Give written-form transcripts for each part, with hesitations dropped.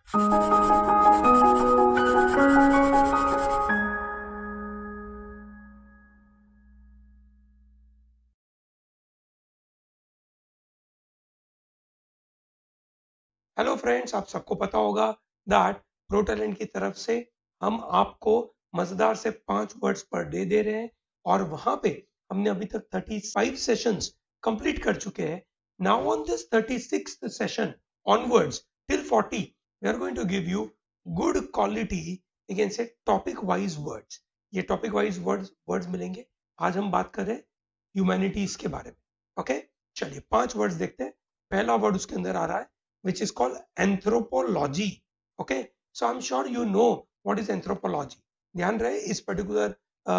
Hello friends, आप सबको पता होगा दैट प्रोटैलेंट की तरफ से हम आपको मजेदार से 5 वर्ड्स पर डे दे रहे हैं और वहां पे हमने अभी तक 35 सेशंस कंप्लीट कर चुके हैं. Now on this 36th session onwards till 40 we are going to give you good quality, you can say topic wise words. ये टॉपिक वाइज वर्ड्स मिलेंगे. आज हम बात कर रहे हैं ह्यूमैनिटीज के बारे में. ओके, चलिए 5 वर्ड्स देखते हैं. पहला वर्ड उसके अंदर आ रहा है which is called anthropology. Okay, so I'm sure you know what is anthropology. ध्यान रहे इस पर्टिकुलर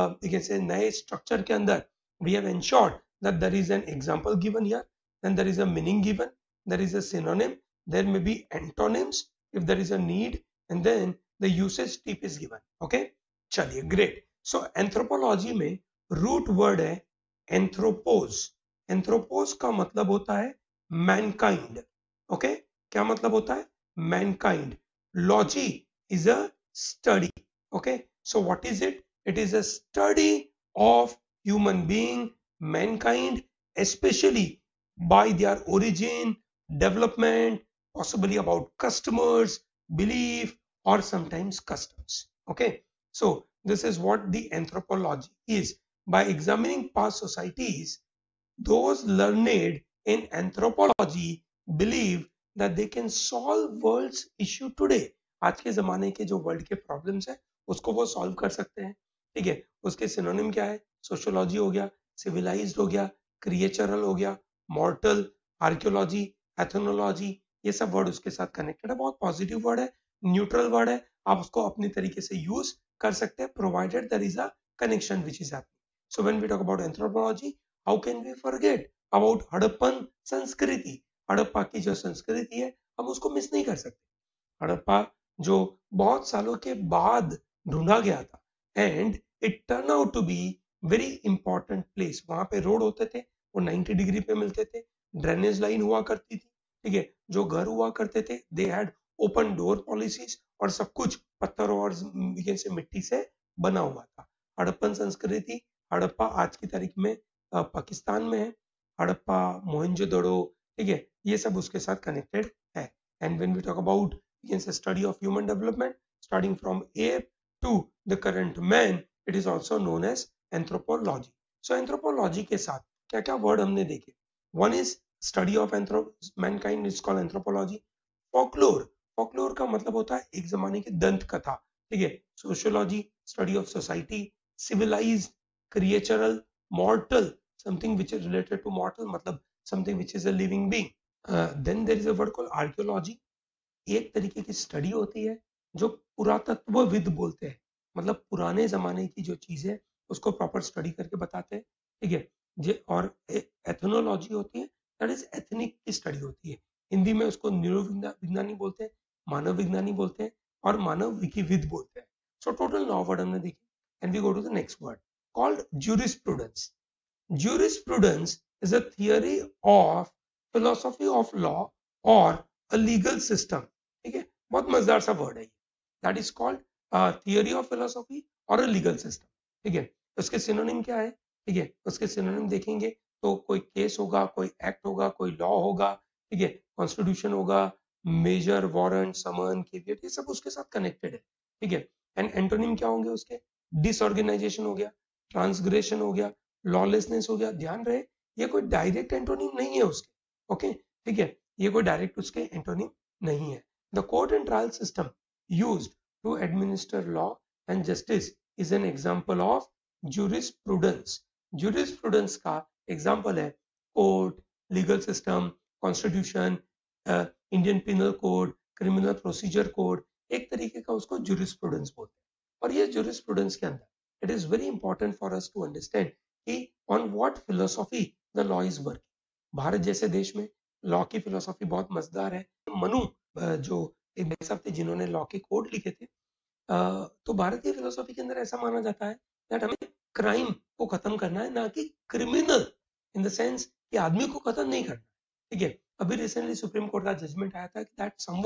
से नए स्ट्रक्चर के अंदर we have ensured that there is an example given here, then there is a meaning given, there is a synonym, there may be antonyms if there is a need, and then the usage tip is given. Okay, चलिए great. So anthropology में root word है anthropos. Anthropos का मतलब होता है mankind. Okay, क्या मतलब होता है? Mankind. Logy is a study. Okay, so what is it? It is a study of human being, mankind, especially by their origin, development, possibly about customers, belief, or sometimes customs. Okay, so this is what the anthropology is. By examining past societies, those learned in anthropology believe that they can solve world's issue today. आज के जमाने के जो world के problems है उसको वो solve कर सकते हैं. ठीक है, उसके सिनोनिम क्या है? सोशियोलॉजी हो गया, सिविलाइज्ड हो गया, क्रिएचरल हो गया, मॉर्टल, आर्कियोलॉजी, एथनोलॉजी, ये सब वर्ड उसके साथ कनेक्टेड है. बहुत पॉजिटिव वर्ड है, न्यूट्रल वर्ड है, आप उसको अपनी तरीके से यूज कर सकते हैं provided there is a connection which is happening. So when we talk about anthropology, how can we forget about Harappan संस्कृति. हड़प्पा की जो संस्कृति है हम उसको मिस नहीं कर सकते. हड़प्पा जो बहुत सालों के बाद ढूंढा गया था and it turn out to be very important place. वहां पे रोड होते थे, वो 90 डिग्री पे मिलते थे, ड्रेनेज लाइन हुआ करती थी. ठीक है, जो घर हुआ करते थे they had open door policies और सब कुछ पत्थरों और से मिट्टी से बना हुआ था. हड़प्पन संस्कृति, हड़प्पा आज की तारीख में पाकिस्तान में है. हड़प्पा, मोहनजोदड़ो, ठीक है, ये सब उसके साथ कनेक्टेड है. And when we talk about study of human development starting from ape to the current man, it is also known as anthropology. So anthropology के साथ क्या क्या वर्ड हमने देखे? One is study of mankind, is called anthropology. Folklore, folklore का मतलब होता है एक जमाने की दंत कथा. ठीक है, sociology, study of society, civilised, creatural, mortal, something which is related to mortal, मतलब something which is a living being. Then there is a word called archaeology. एक तरीके की स्टडी होती है जो पुरातत्वविद बोलते हैं, मतलब पुराने जमाने की जो चीजें उसको प्रॉपर स्टडी करके बताते हैं. ठीक है, और एथनोलॉजी होती है, दैट इज एथनिक की स्टडी होती है. हिंदी में उसको न्यूरोविज्ञानी बोलते हैं, मानव विज्ञानी बोलते हैं और मानव विकिविद बोलते हैं. सो टोटल 9 वर्ड हमने देखे. And we go to the next word called jurisprudence. Jurisprudence is a theory of philosophy of law or a legal system. ठीक है, बहुत मजेदार सा वर्ड है ये. That is called theory of philosophy और अ लीगल सिस्टम. ठीक है, उसके सिनोनिम क्या है? ठीक है, उसके सिनोनिम देखेंगे तो कोई केस होगा, कोई एक्ट होगा, कोई लॉ होगा. ठीक है, कॉन्स्टिट्यूशन होगा, मेजर, वारंट, समन, कैविएट, ये सब उसके साथ कनेक्टेड है. ठीक है, एंड एंटोनिम क्या होंगे उसके? डिसऑर्गेनाइजेशन हो गया, ट्रांसग्रेशन हो गया, लॉलेसनेस हो गया. ध्यान रहे ये कोई डायरेक्ट एंटोनिम नहीं है उसके. ओके, ठीक है, ये कोई डायरेक्ट उसके एंटोनिम नहीं है. The court and trial system used to administer law and justice is an example of jurisprudence. Jurisprudence का एग्जांपल है court, legal system, constitution, Indian penal code, criminal procedure code. एक तरीके का उसको ज्यूरिस्प्रूडेंस बोलते हैं. और ये ज्यूरिस्प्रूडेंस के अंदर it is very important for us to understand कि on what philosophy the law is working. Bharat जैसे देश में लॉ की फिलोसॉफी बहुत मजेदार है. मनु जो एक भाई साहब थे जिन्होंने लॉ के कोड लिखे थे, तो भारतीय फिलोसॉफी के अंदर ऐसा माना जाता है दैट हमें क्राइम को खत्म करना है, ना कि क्रिमिनल इन द सेंस कि आदमी को खत्म नहीं करना. ठीक है, अभी रिसेंटली सुप्रीम कोर्ट का जजमेंट आया था कि that someone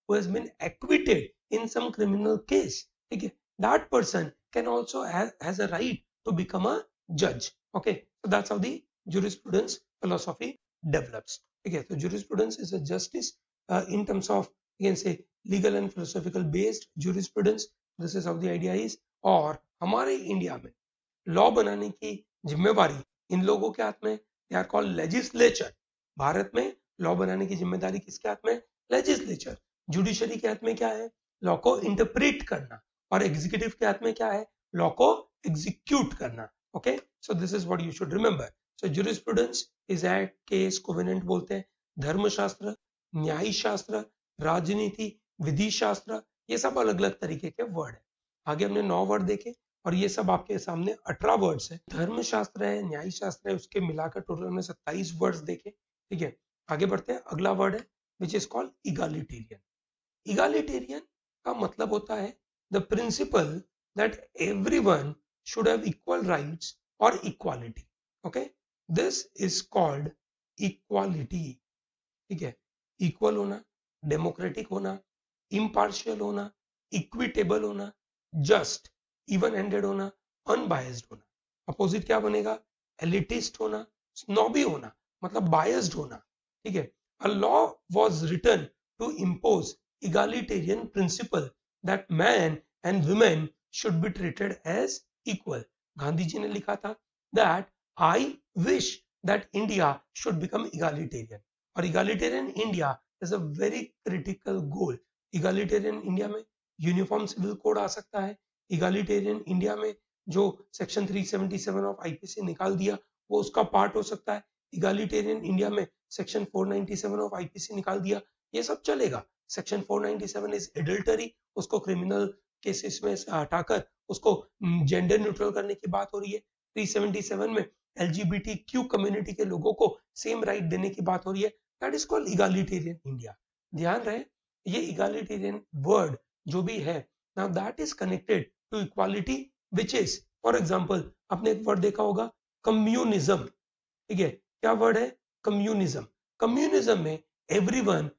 who has been acquitted in some criminal case, ठीक है, that person can also has a right to become a judge. Okay, so that's how the jurisprudence philosophy develops. Okay, so jurisprudence is a justice in terms of, you can say, legal and philosophical based jurisprudence. This is how the idea is. और हमारे India में law बनाने की जिम्मेवारी इन लोगों के हाथ में, they are called legislature. Bharat में लॉ बनाने की जिम्मेदारी किसके हाथ में? लेजिस्लेचर. जुडिशरी के हाथ में क्या है? लॉ को इंटरप्रेट करना. और एग्जीक्यूटिव के हाथ में क्या है? लॉ को एग्जीक्यूट करना. Okay, so this is what you should remember. So jurisprudence is act, case, covenant बोलते हैं. धर्मशास्त्र, न्याय शास्त्र, राजनीति, विधि शास्त्र, ये सब अलग अलग तरीके के वर्ड है. आगे हमने 9 वर्ड देखे और ये सब आपके सामने 18 वर्ड्स है. धर्मशास्त्र है, न्याय शास्त्र है, उसके मिलाकर टोटल हमने 27 वर्ड्स देखे. ठीक है, आगे बढ़ते हैं. अगला वर्ड है which is called egalitarian. Egalitarian का मतलब होता है the principle that everyone should have equal rights और equality. Okay, this is called equality. ठीक है, इक्वल होना, डेमोक्रेटिक होना, इम्पार्शियल होना, इक्विटेबल होना, जस्ट, इवन हैंडेड होना, अनबायस्ड होना. अपोजिट क्या बनेगा? एलिटिस्ट होना, स्नॉबी होना, मतलब बायस्ड होना. ठीक है, a law was written to impose egalitarian principle that man and women should be treated as equal. Gandhi ji ने लिखा था that I wish that India should become egalitarian. और egalitarian India is a very critical goal. egalitarian India में uniform civil code आ सकता है. egalitarian India में जो सेक्शन 377 ऑफ आईपीसी निकाल दिया वो उसका पार्ट हो सकता है. egalitarian India में सेक्शन 497 ऑफ आईपीसी निकाल दिया, ये सब चलेगा. सेक्शन 497 इज एडल्टरी, उसको क्रिमिनल केसेस में से हटाकर उसको जेंडर न्यूट्रल करने की बात हो रही है. 377 में एलजीबीटीक्यू कम्युनिटी के लोगों को सेम राइट देने की बात हो रही है. That is called egalitarian India. ध्यान रहे, ये इगालिटेरियन वर्ड जो भी है, now that is connected to equality which is, for example आपने एक वर्ड देखा होगा कम्युनिज्म. ठीक है, क्या वर्ड है? कम्युनिज्म. कम्युनिज्म में everyone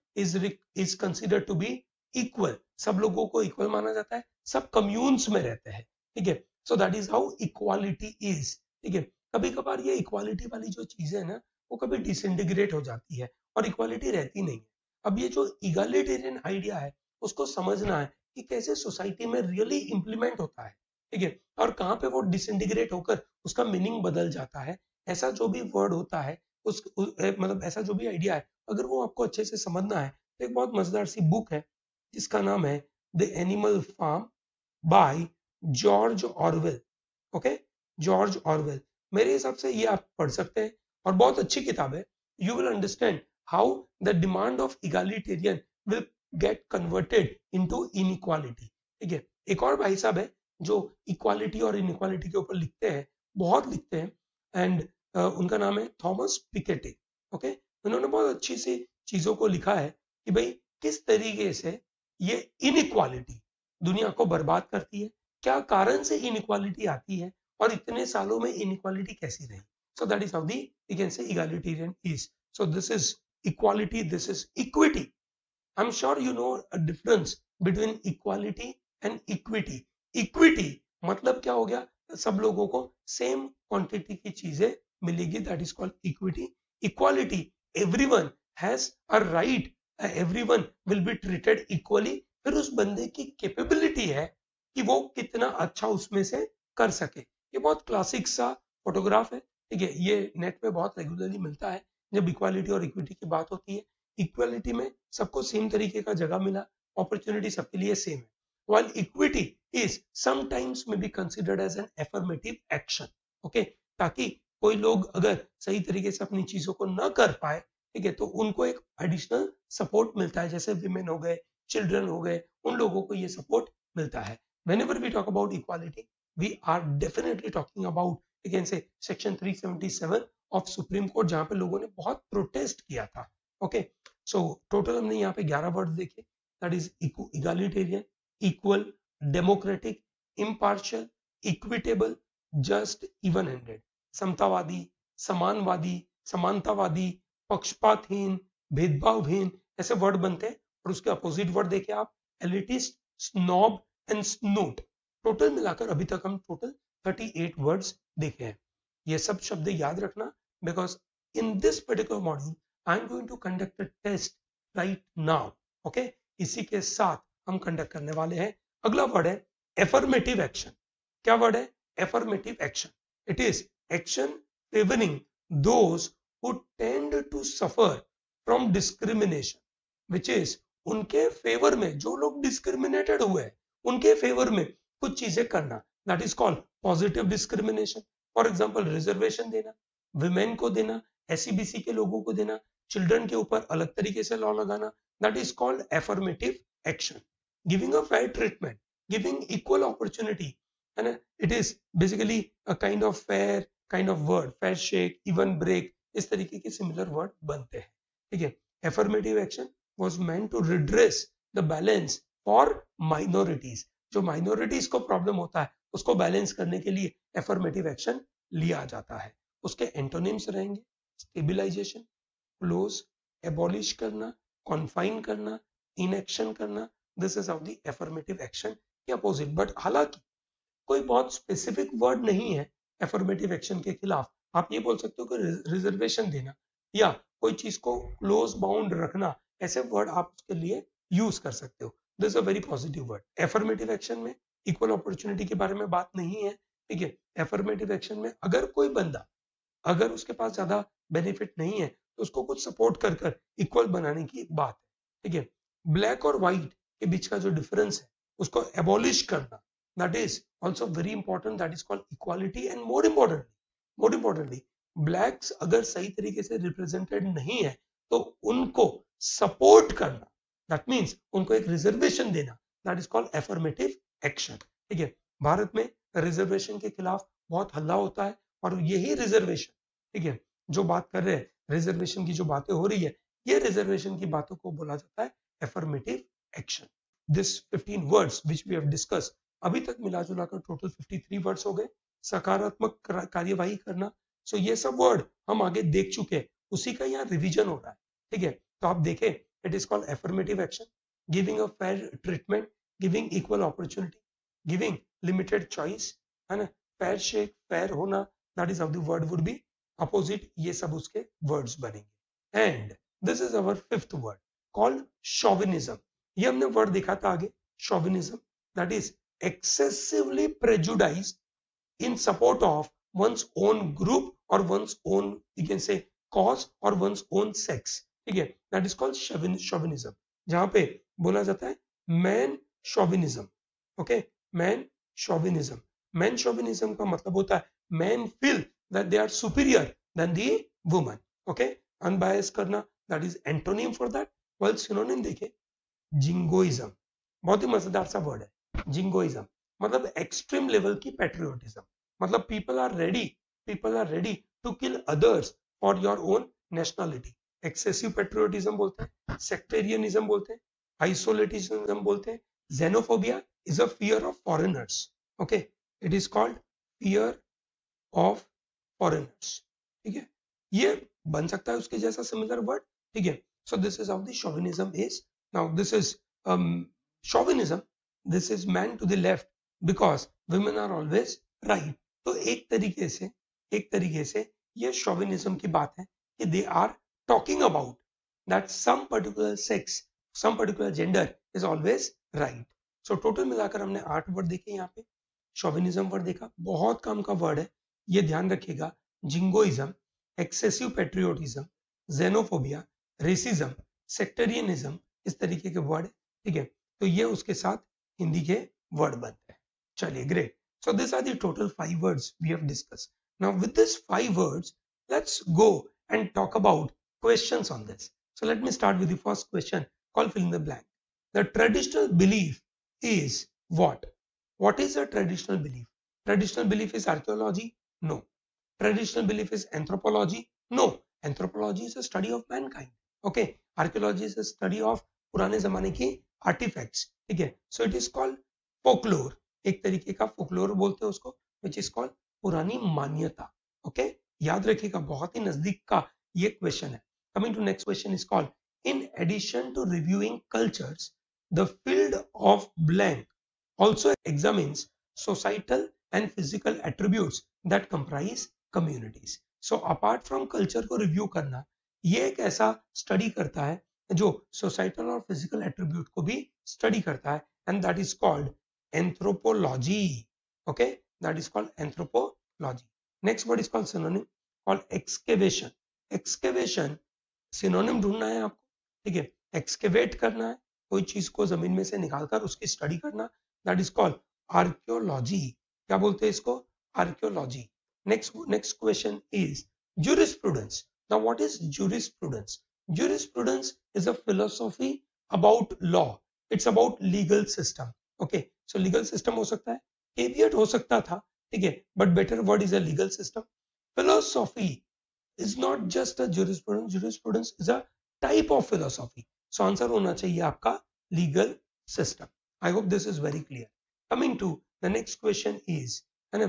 is considered to be equal. सब लोगों को इक्वल माना जाता है, सब कम्यून्स में रहते हैं. ठीक है, so that is how equality is. ठीक है, कभी कभार ये इक्वालिटी वाली जो चीजें है ना, वो कभी डिसइंटीग्रेट हो जाती है और इक्वालिटी रहती नहीं है. अब ये जो इगालिटेरियन आइडिया है उसको समझना है कि कैसे सोसाइटी में रियली इंप्लीमेंट होता है. ठीक है, और कहाँ पे वो डिसइंटीग्रेट होकर उसका मीनिंग बदल जाता है. ऐसा जो भी वर्ड होता है मतलब ऐसा जो भी आइडिया है, अगर वो आपको अच्छे से समझना है तो एक बहुत मजेदार सी बुक है जिसका नाम है the animal farm by George Orwell. Okay, George Orwell. मेरे हिसाब से ये आप पढ़ सकते हैं और बहुत अच्छी किताब है. You will understand how the demand of egalitarian will get converted into inequality. ठीक है, एक और भाई साहब है जो इक्वालिटी और इनइक्वालिटी के ऊपर लिखते हैं, बहुत लिखते हैं, एंड उनका नाम है थॉमस पिकेटी. ओके, उन्होंने बहुत अच्छी सी चीजों को लिखा है कि भाई किस तरीके से ये इनइक्वालिटी दुनिया को बर्बाद करती है, क्या कारण से इनइक्वालिटी आती है और इतने सालों में इनइक्वालिटी कैसी रही. So that is how the we can say egalitarian is. So this is equality, this is equity. I am sure you know a difference between equality and equity. Equity मतलब क्या हो गया? सब लोगों को सेम क्वांटिटी की चीजें मिलेगी, that is called equity. Equality, everyone has a right, everyone will be treated equally. फिर उस बंदे की कैपेबिलिटी है कि वो कितना अच्छा उसमें से कर सके. ये बहुत क्लासिक सा फोटोग्राफ है. ठीक है, ये नेट पे बहुत रेगुलरली मिलता है जब इक्वालिटी और इक्विटी की बात होती है. इक्वालिटी में सबको सेम तरीके का जगह मिला, अपॉर्चुनिटी सबके लिए सेम है, while equity is sometimes may be considered as an affirmative action. Okay, ताकि कोई लोग अगर सही तरीके से अपनी चीजों को न कर पाए, ठीक है, तो उनको एक एडिशनल सपोर्ट मिलता है. जैसे विमेन हो गए, चिल्ड्रन हो गए, उन लोगों को ये सपोर्ट मिलता है. Whenever we talk about equality, we are definitely talking about, you can say, section 377 of Supreme Court, जहां पे लोगों ने बहुत प्रोटेस्ट किया था. ओके, सो टोटल हमने यहाँ पे 11 वर्ड देखे. That is egalitarian, equal, democratic, impartial, equitable, just, even handed. समतावादी, समानवादी, समानतावादी, पक्षपातहीन, भेदभावहीन, ऐसे वर्ड बनते हैं और उसके अपोजिट वर्ड देखे आप, elitist, snob and snoot. Total मिलाकर अभी तक हम टोटल 38 वर्ड्स देखे हैं। ये सब शब्द याद रखना, because in this particular module I am going to conduct a test right now. Okay, इसी के साथ हम कंडक्ट करने वाले हैं। अगला वर्ड है एफर्मेटिव एक्शन। क्या वर्ड है? Affirmative action. It is action favouring those who tend to suffer from discrimination, which is उनके फेवर में, जो लोग डिस्क्रिमिनेटेड हुए हैं उनके फेवर में कुछ चीजें करना, that is called positive discrimination. For example reservation देना, विमेन को देना, एससीबीसी के लोगों को देना, चिल्ड्रन के ऊपर अलग तरीके से लॉ लगाना, that is called affirmative action. Giving a fair treatment, giving equal opportunity, है ना, it is basically a kind of fair kind of word, fair shake, even break, इस तरीके के सिमिलर वर्ड बनते हैं। ठीक है, affirmative action was meant to redress the balance for minorities. जो माइनॉरिटीज को प्रॉब्लम होता है उसको बैलेंस करने के लिए एफर्मेटिव एक्शन लिया जाता है। उसके एंटोनिम्स रहेंगे स्टेबिलाइजेशन, क्लोज, एबॉलिश करना, कॉन्फाइन करना, इनएक्शन करना। This is of the affirmative action के अपोजिट। बट हालांकि कोई बहुत स्पेसिफिक वर्ड नहीं है एफर्मेटिव एक्शन के खिलाफ। आप ये बोल सकते हो कि रिजर्वेशन देना या कोई चीज को क्लोज बाउंड रखना, ऐसे वर्ड आप उसके लिए यूज कर सकते हो। This a very positive word. Affirmative action में इक्वल अपॉर्चुनिटी के बारे में बात नहीं है। ठीक है, एफर्मेटिव एक्शन में अगर कोई बंदा, अगर उसके पास ज्यादा बेनिफिट नहीं है तो उसको कुछ सपोर्ट कर कर इक्वल बनाने की बात है। ठीक है, ब्लैक और व्हाइट के बीच का जो डिफरेंस है उसको एबॉलिश करना, that is also very important, that is called equality। and more importantly blacks अगर सही तरीके से रिप्रेजेंटेड नहीं है तो उनको सपोर्ट करना, that means उनको एक रिजर्वेशन देना, that is called affirmative action। ठीक है, भारत में रिजर्वेशन के खिलाफ बहुत हल्ला होता है और यही रिजर्वेशन, ठीक है, जो बात कर रहे हैं, रिजर्वेशन की जो बातें हो रही है, ये रिजर्वेशन की बातों को बोला जाता है affirmative action. This 15 words which we have discussed, अभी तक मिला जुला कर टोटल 53 वर्ड्स हो गए। सकारात्मक कार्यवाही करना, सो ये सब वर्ड हम आगे देख चुके हैं, उसी का यहाँ रिवीजन हो रहा है। ठीक है, तो आप देखें, it is called affirmative action, giving a fair treatment, giving equal opportunity, giving limited choice, है ना, फेयर शेक, फेयर होना, that is how the word would be opposite. ये सब उसके वर्ड्स बनेंगे। And this is our fifth word called chauvinism. ये हमने word देखा था आगे, chauvinism, that is excessively prejudiced in support of one's own group or one's own, you can say, cause or one's own sex। ठीक है, that is called chauvinism, जहां पे बोला जाता है मैन chauvinism। ओके, मैन chauvinism। मैन chauvinism का मतलब होता है man feel that they are superior than the woman। Okay, unbias करना, that is antonym for that। well synonym देखे, जिंगोइज्म, बहुत ही मजेदार सा वर्ड है। जिंगोइज्म मतलब एक्सट्रीम लेवल की पैट्रियोटिज्म, मतलब people are ready to kill others for your own nationality. Excessive patriotism बोलते हैं, सेक्टेरियनिज्म बोलते हैं, आइसोलेटिज्म बोलते हैं। xenophobia is a fear of foreigners। okay, it is called fear of foreigners। ठीक है, ये बन सकता है उसके जैसा सिमिलर वर्ड। ठीक है, so this is how the chauvinism is। now this is chauvinism, this is man to the left because women are always right। तो एक तरीके से ये chauvinism की बात है कि they are talking about that some particular sex, some particular gender is always right। so total मिलाकर हमने 8 वर्ड देखे यहाँ पे। chauvinism वर्ड देखा, बहुत काम का वर्ड है, ये ध्यान रखिएगा। Jingoism, excessive patriotism, xenophobia, racism, sectarianism, इस तरीके के वर्ड है। ठीक है, तो ये उसके साथ हिंदी के वर्ड बनते हैं। चलिए, great. So this are the total 5 words we have discussed. Now with this 5 words let's go and talk about questions on this. So let me start with the first question called fill in the blank. The traditional belief is what? What is a traditional belief? Traditional belief is archaeology? No. Traditional belief is anthropology? No. Anthropology is a study of mankind. Okay, archaeology is a study of पुराने जमाने की artefacts. ठीक है, so it is called folklore, एक तरीके का folklore बोलते हैं उसको, विच इज कॉल्ड पुरानी मान्यता। ओके, याद रखिएगा, बहुत ही नजदीक का ये क्वेश्चन है। Coming to next question is called In addition to reviewing cultures, the field of blank also examines societal and physical attributes that comprise communities. So apart from culture को review करना, ये एक ऐसा study करता है जो societal और physical attribute को भी study करता है, and that is called anthropology. Okay, that is called anthropology. Next word is called synonym, called excavation. Excavation synonym ढूंढना है आपको, ठीक है, excavate करना है, कोई चीज को जमीन में से निकालकर उसकी स्टडी करना, that is called archaeology. क्या बोलते हैं इसको? Archaeology. Next question is jurisprudence. Now what is jurisprudence? Jurisprudence is a philosophy about law. It's about legal system. Okay, so legal system हो सकता है, caveat हो सकता था, ठीक है, but better word is a legal system. Philosophy is not just a jurisprudence. Jurisprudence is a type of philosophy. So answer होना चाहिए आपका legal system. I hope this is very clear. Coming to the next question is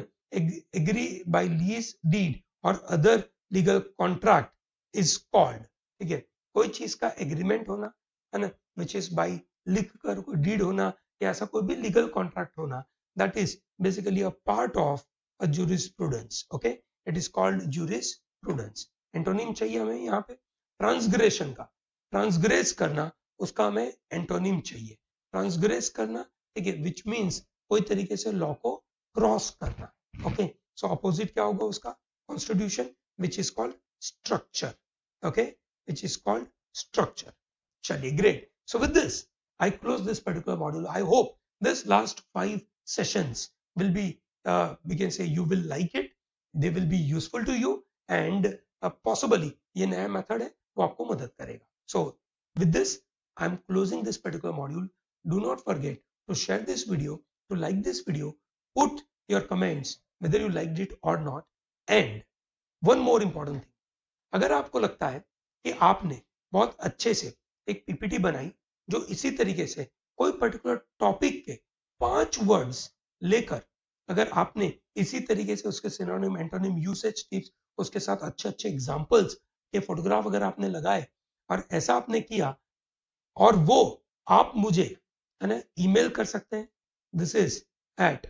agree by lease, deed or other legal contract is called, ठीक है, कोई चीज का agreement होना है ना, which is by लिख कर डीड होना या ऐसा कोई भी लीगल कॉन्ट्रैक्ट होना, that is basically a part of a jurisprudence. Okay, it is called jurisprudence. Antonym चाहिए हमें यहाँ पे ट्रांसग्रेशन का, ट्रांसग्रेस करना, उसका हमें एंटोनिम चाहिए, ट्रांसग्रेस करना, ठीक है, विच मीन्स कोई तरीके से लॉ को क्रॉस करना. ओके, सो अपोजिट क्या होगा उसका? Constitution, which is called structure. Okay, which is called structure. चलिए, great. So with this, I close this particular module. I hope this last 5 sessions will be, we can say you will like it. They will be useful to you and possibly ये नया method है वो आपको मदद करेगा. So with this, I'm closing this particular module. Do not forget to share this video, to like this video, put your comments whether you liked it or not. And one more important thing, अगर आपको लगता है कि आपने बहुत अच्छे से एक पीपीटी बनाई जो इसी तरीके से कोई पर्टिकुलर टॉपिक के 5 वर्ड्स लेकर अगर आपने इसी तरीके से उसके सिनोनिम, एंटोनिम, यूसेज टिप्स, उसके साथ अच्छे अच्छे एग्जांपल्स के फोटोग्राफ अगर आपने लगाए और ऐसा आपने किया और वो आप मुझे है ना ईमेल कर सकते हैं. This is at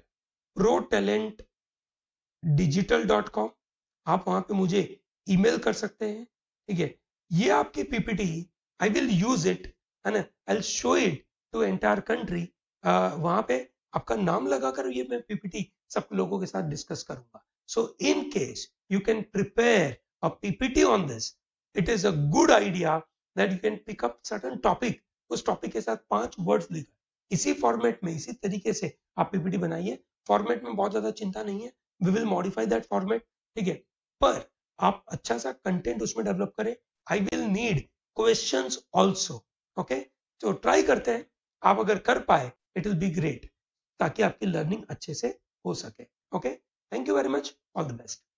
protalentdigital.com. आप वहां पे मुझे ईमेल कर सकते हैं, ठीक है. ये आपकी PPT I will use it, है ना, I show it to entire country. वहां पे आपका नाम लगाकर ये मैं पीपीटी सब लोगों के साथ डिस्कस करूंगा. So in case you can prepare a PPT on this, it is a good idea that you can pick up certain topic, उस टॉपिक के साथ 5 वर्ड्स लिखकर इसी फॉर्मेट में, इसी तरीके से आप पीपीटी बनाइए. फॉर्मेट में बहुत ज्यादा चिंता नहीं है, we will modify that format, ठीक है, पर आप अच्छा सा कंटेंट उसमें डेवलप करें. I will need questions also. Okay, तो ट्राई करते हैं. आप अगर कर पाए इट विल बी ग्रेट, ताकि आपकी लर्निंग अच्छे से हो सके. Okay, thank you very much, all the best.